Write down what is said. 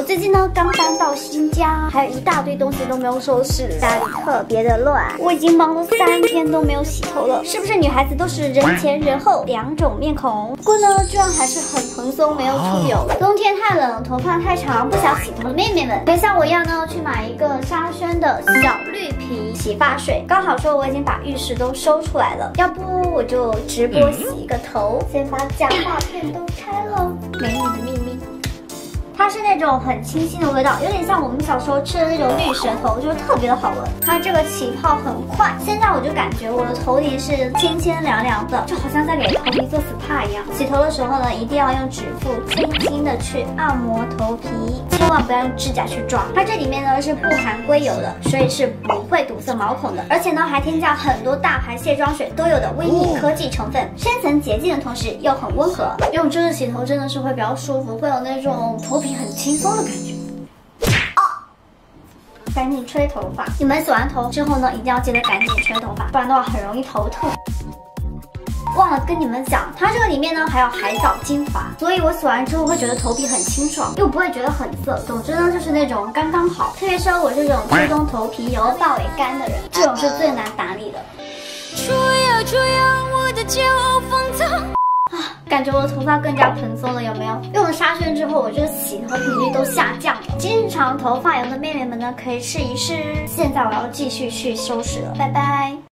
最近呢刚搬到新家，还有一大堆东西都没有收拾，家里特别的乱。我已经忙了3天都没有洗头了，是不是女孩子都是人前人后2种面孔？不过呢，居然还是很蓬松，没有出油。冬天太冷，头发太长，不想洗头的妹妹们，可以像我一样呢，去买一个沙宣的小绿皮洗发水。刚好说我已经把浴室都收出来了，要不我就直播洗一个头。先把假发片都拆了，美女的秘密。它是那种很清新的味道，有点像我们小时候吃的那种绿舌头，就是特别的好闻。它这个起泡很快，现在我就感觉我的头皮是清清凉凉的，就好像在给头皮做 SPA 一样。洗头的时候呢，一定要用指腹轻轻的去按摩头皮，千万不要用指甲去抓。它这里面呢是不含硅油的，所以是不会堵塞毛孔的，而且呢还添加很多大牌卸妆水都有的微密科技成分，深层洁净的同时又很温和。用这个洗头真的是会比较舒服，会有那种头皮很轻松的感觉。赶紧吹头发！你们洗完头之后呢，一定要记得赶紧吹头发，不然的话很容易头痛。忘了跟你们讲，它这个里面呢还有海藻精华，所以我洗完之后会觉得头皮很清爽，又不会觉得很涩。总之呢，就是那种刚刚好。特别是我这种初中头皮由到尾干的人，这种是最难打理的。说呀，我的骄傲放纵。感觉我的头发更加蓬松了，有没有？用了沙宣之后，我这个洗头频率都下降了。经常头发油的妹妹们呢，可以试一试。现在我要继续去收拾了，拜拜。